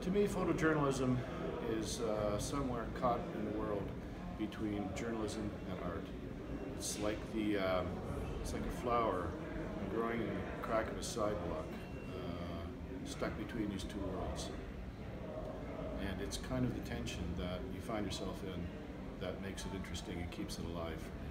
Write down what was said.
To me, photojournalism is somewhere caught in the world between journalism and art. It's like it's like a flower growing in the crack of a sidewalk, stuck between these two worlds. And it's kind of the tension that you find yourself in that makes it interesting and keeps it alive.